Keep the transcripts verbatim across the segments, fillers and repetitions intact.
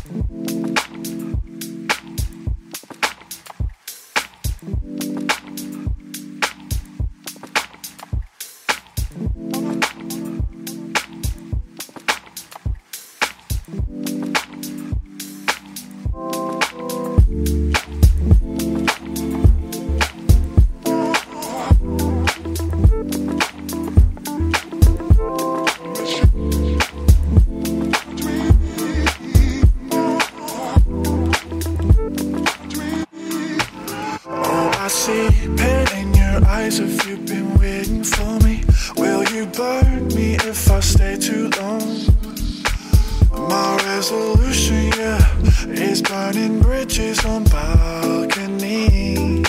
I see pain in your eyes. Have you been waiting for me? Will you burn me if I stay too long? My resolution, yeah, is burning bridges on balconies.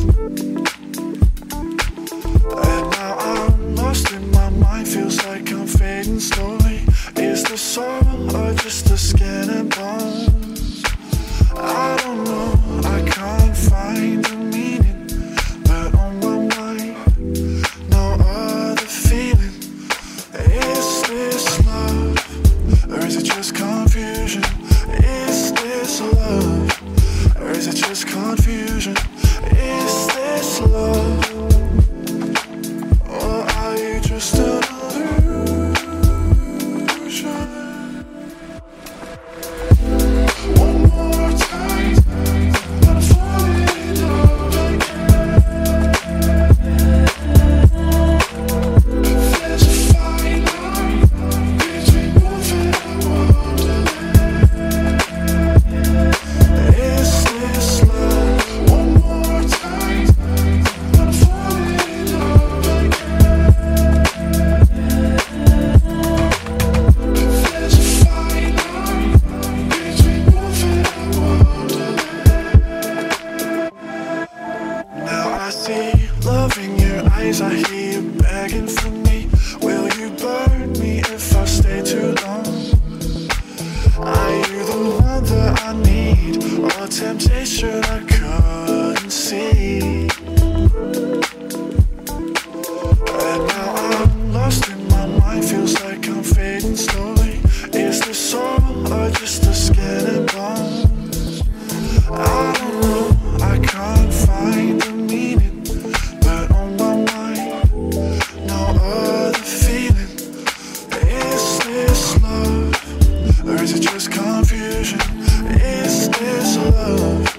And now I'm lost in my mind, feels like I'm fading slowly. Is the soul or just the skin and bones? I don't know, I can't find a meaning, but on my mind, no other feeling. Is this love, or is it just confusion? Is this love, or is it just confusion? Is this love, or are you just an illusion? One more time, gotta fall in love again. There's a fine line between moving and wandering. Is this love? One more time, gotta fall in love again. There's a fine line between moving and wandering. Now I see love in your eyes, I hear you begging for me. Will you burn me if I stay too long? Are you the one that I need, or temptation I couldn't see? And now I'm lost in my mind, feels like I'm fading slowly. Is this soul or just the skin and bones? I don't know, I can't find a meaning, but on my mind, no other feeling. Is this love, or is it just confusion? Is this love,